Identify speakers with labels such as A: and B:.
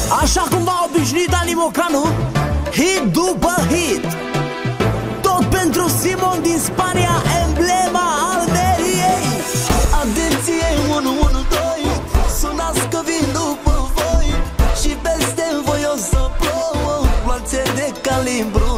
A: Așa cum v-a obișnuit Ali Mocanu, hit după hit. Tot pentru Simon din Spania, emblema Almeriei.
B: Atenție 112, sunați că vin după voi și peste voi o să plouă gloanțe de calibru